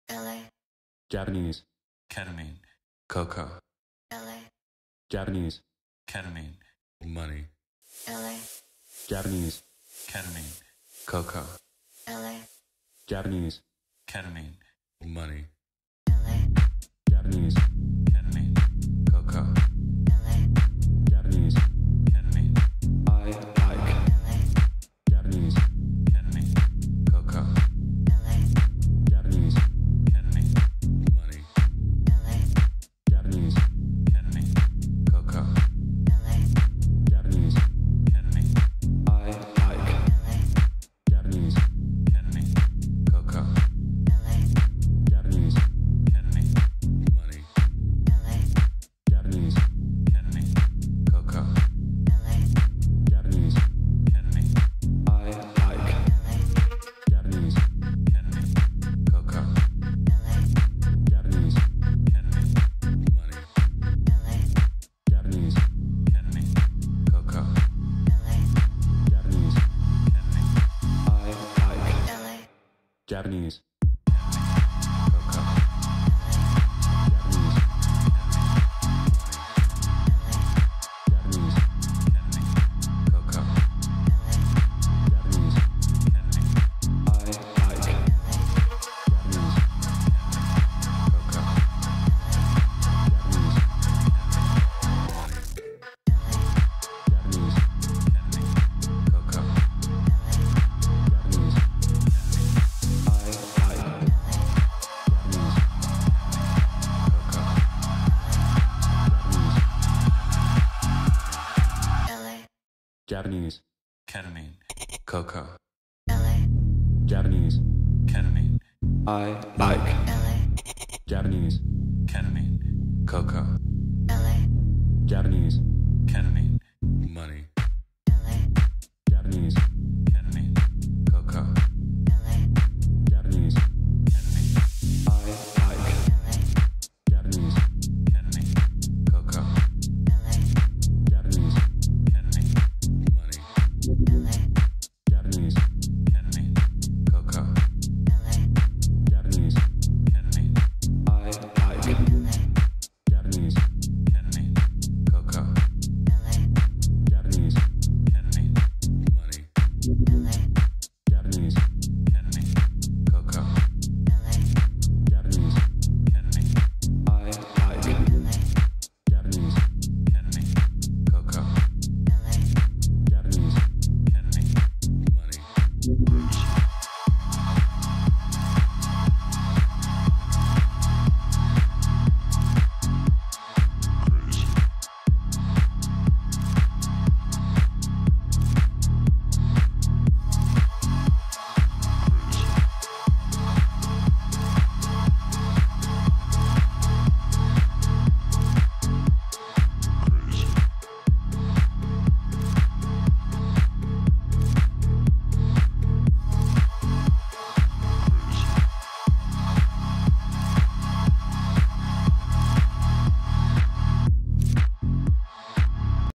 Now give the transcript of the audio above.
LA, Japanese, ketamine, coca, LA, Japanese, ketamine, money, LA, Japanese, ketamine, coca, LA, Japanese, ketamine, money, LA, Japanese, ketamine, coca, LA, Japanese, ketamine, I like, LA, Japanese, ketamine, coca, LA, Japanese, ketamine, money, LA, Japanese, ketamine, coca, LA, Japanese, ketamine, I like, LA, Japanese, ketamine, coca, LA, Japanese, ketamine, money, LA, Japanese, ketamine, coca, LA, Japanese, ketamine, I like, LA, Japanese, ketamine, coca, LA, Japanese, ketamine, money, LA, Japanese, ketamine, coca, LA, Japanese, ketamine, I like, LA, Japanese, Japanese, ketamine, coca, LA, Japanese, ketamine, I like, LA, Japanese, ketamine, coca, LA, Japanese, ketamine,